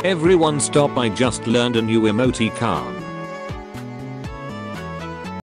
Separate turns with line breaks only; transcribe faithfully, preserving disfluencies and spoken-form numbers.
Everyone stop, I just learned a new emoticon.